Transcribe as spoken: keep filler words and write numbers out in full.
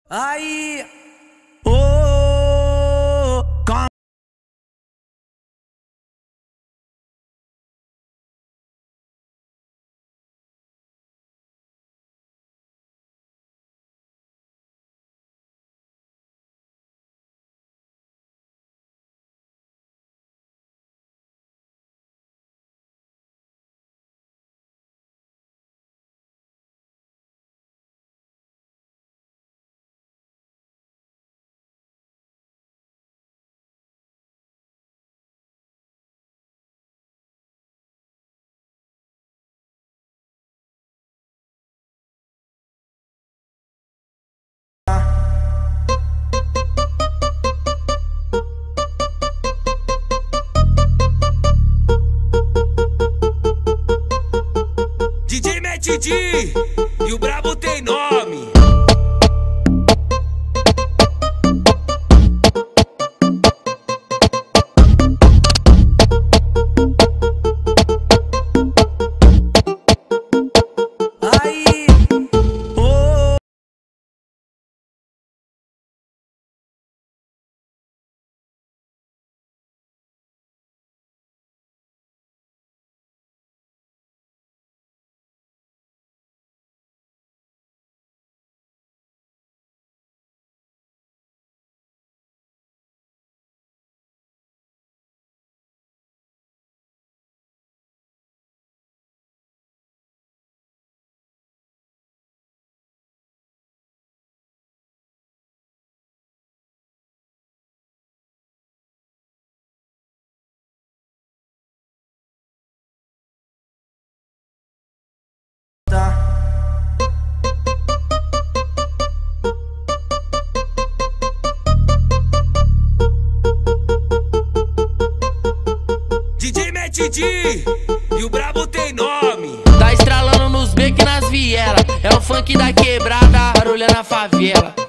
Aí, oh, calma. D J Matt D e o brabo tem nome. Aí, oh. D J Matt D e o brabo tem nome. Tá estralando nos becos e nas vielas. É o funk da quebrada, barulha na favela.